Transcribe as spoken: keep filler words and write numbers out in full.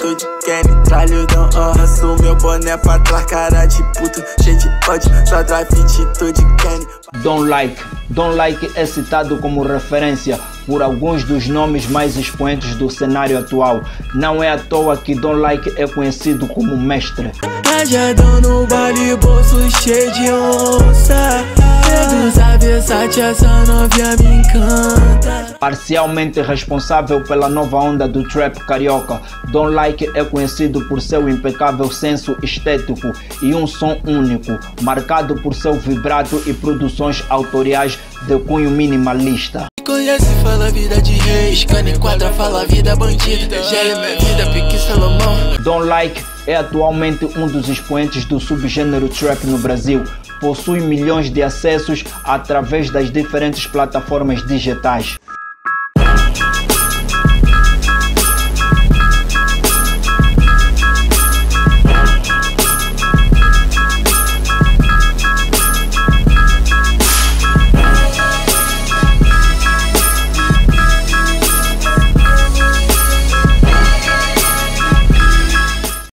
atitude, Kenny, tralhudão, aham, uh, meu boné pra trás, cara de puto, cheio de ódio, só drive atitude, Kenny. Don't Like. Don't Like é citado como referência por alguns dos nomes mais expoentes do cenário atual. Não é à toa que Don't Like é conhecido como mestre. Rajadão no baile, bolso cheio de onça. Dedos a Versace, essa novinha me encanta. Parcialmente responsável pela nova onda do trap carioca, Don't Like é conhecido por seu impecável senso estético e um som único, marcado por seu vibrato e produções autoriais de cunho minimalista. Conhece, fala vida de reis, Kanye quadra, fala vida bandida, gere minha vida, pique Salomão. Don't Like é atualmente um dos expoentes do subgênero trap no Brasil. Possui milhões de acessos através das diferentes plataformas digitais.